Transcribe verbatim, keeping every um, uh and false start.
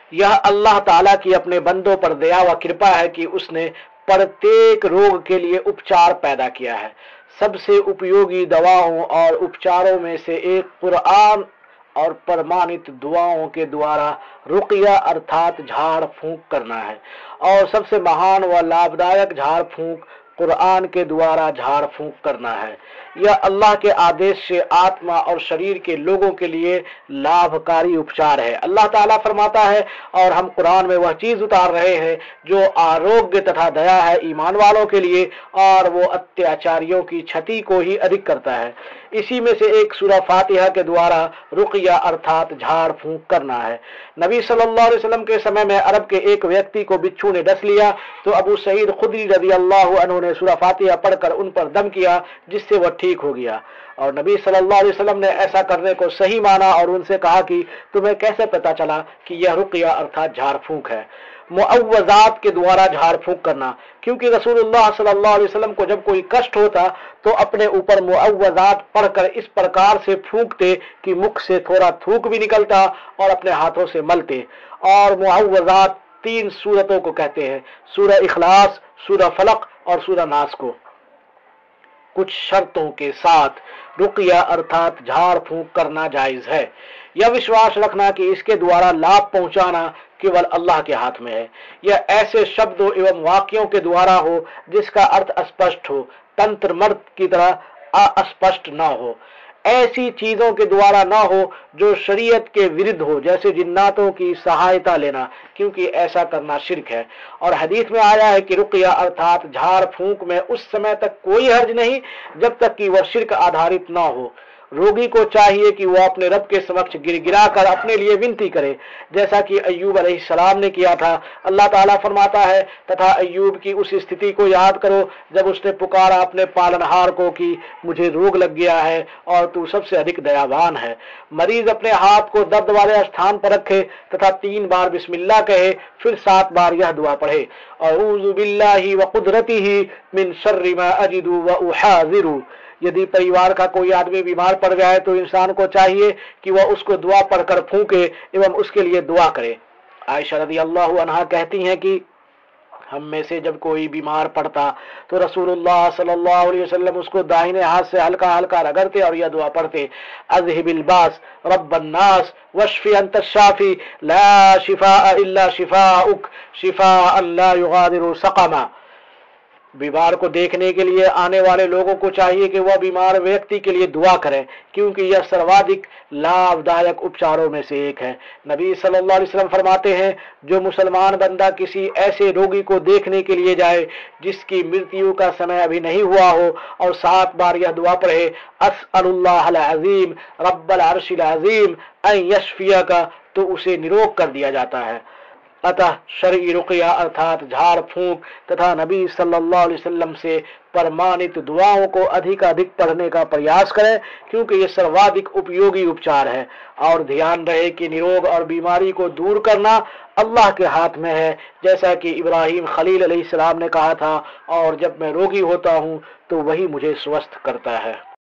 यह अल्लाह ताला की अपने बंदों पर दया व कृपा है कि उसने प्रत्येक रोग के लिए उपचार पैदा किया है। सबसे उपयोगी दवाओं और उपचारों में से एक कुरान और प्रमाणित दुआओं के द्वारा रुकिया अर्थात झाड़ फूंक करना है, और सबसे महान व लाभदायक झाड़ फूंक कुरान के द्वारा झाड़ फूंक करना है। यह अल्लाह के आदेश से आत्मा और शरीर के लोगों के लिए लाभकारी उपचार है। अल्लाह ताला फरमाता है, और हम कुरान में वह चीज उतार रहे हैं जो आरोग्य तथा दया है ईमान वालों के लिए, और वो अत्याचारियों की क्षति को ही अधिक करता है। इसी में से एक सूरह फातिहा के द्वारा रुकिया अर्थात झाड़ फूंक करना है। नबी सल्लल्लाहु अलैहि वसल्लम के समय में अरब के एक व्यक्ति को बिच्छू ने डस लिया, तो अबू सईद खुदरी रज़ी अल्लाह अन्हु ने सूरह फातिहा पढ़कर उन पर दम किया, जिससे वह ठीक हो गया। और नबी सल्लल्लाहु अलैहि वसल्लम ने ऐसा करने को सही माना और उनसे कहा कि तुम्हें कैसे पता चला कि यह रुकिया अर्थात झाड़ फूंक है। मुअव्वज़ात के द्वारा झाड़ फूंक करना, क्योंकि रसूलुल्लाह सल्लल्लाहु अलैहि वसल्लम को जब कोई कष्ट होता तो अपने ऊपर मुअव्वज़ात पढ़कर इस प्रकार से फूंकते कि मुख से थोड़ा थूक भी निकलता और अपने हाथों से मलते। और मुअव्वज़ात तीन सूरतों को कहते हैं, सूरह इखलास, सूरह फलक और सूरह नास को। कुछ शर्तों के साथ रुकिया अर्थात झाड़ फूंक करना जायज है। यह विश्वास रखना कि इसके द्वारा लाभ पहुंचाना केवल अल्लाह के हाथ में है। यह ऐसे शब्दों एवं वाक्यों के द्वारा हो जिसका अर्थ अस्पष्ट हो, तंत्र मर्द की तरह अस्पष्ट न हो। ऐसी चीजों के द्वारा न हो जो शरीयत के विरुद्ध हो, जैसे जिन्नातों की सहायता लेना, क्योंकि ऐसा करना शिर्क है। और हदीस में आया है कि रुकिया अर्थात झाड़ फूंक में उस समय तक कोई हर्ज नहीं जब तक कि वह शिर्क आधारित न हो। रोगी को चाहिए कि वह अपने रब के समक्ष गिड़गिड़ा कर अपने लिए विनती करे, जैसा कि अय्यूब अलैहिस्सलाम ने किया था। अल्लाह ताला फरमाता है, तथा अय्यूब की उस स्थिति को याद करो जब उसने पुकारा अपने पालनहार को कि मुझे रोग लग गया है और तू सबसे अधिक दयावान है। मरीज अपने हाथ को दर्द वाले स्थान पर रखे तथा तीन बार बिस्मिल्लाह कहे, फिर सात बार यह दुआ पढ़े, औज़ु बिल्लाहि व कुदरतिही मिन शर्रि मा अजिदु व उहाज़िरु। यदि परिवार का कोई आदमी बीमार पड़ जाए तो इंसान को चाहिए कि वह उसको दुआ पढ़कर फूंके एवं उसके लिए दुआ करे। आयशा रज़ी अल्लाह अन्हा कहती हैं कि हम में से जब कोई बीमार पड़ता तो रसूलुल्लाह सल्लल्लाहु अलैहि वसल्लम उसको दाहिने हाथ से हल्का हल्का रगड़ते और यह दुआ पढ़ते, अज़हिबिल बास रब्बन नास वश्फी अंत शाफी ला शिफा इल्ला शिफाउक शिफाअन ला युगादिरु सक़मा। बीमार को देखने के लिए आने वाले लोगों को चाहिए कि वह बीमार व्यक्ति के लिए दुआ करें, क्योंकि यह सर्वाधिक लाभदायक उपचारों में से एक है। नबी सल्लल्लाहु अलैहि वसल्लम फरमाते हैं, जो मुसलमान बंदा किसी ऐसे रोगी को देखने के लिए जाए जिसकी मृत्यु का समय अभी नहीं हुआ हो और सात बार यह दुआ पढ़े, अस्अलुल्लाहल अज़ीम रब्बल अर्शिल अज़ीम अन यशफियका, तो उसे निरोग कर दिया जाता है। अतः शरई रुकिया अर्थात झाड़ फूंक तथा नबी सल्लल्लाहु अलैहि वसल्लम से प्रमाणित दुआओं को अधिक अधिक पढ़ने का प्रयास करें, क्योंकि ये सर्वाधिक उपयोगी उपचार है। और ध्यान रहे कि निरोग और बीमारी को दूर करना अल्लाह के हाथ में है, जैसा कि इब्राहिम खलील अलैहिस्सलाम ने कहा था, और जब मैं रोगी होता हूँ तो वही मुझे स्वस्थ करता है।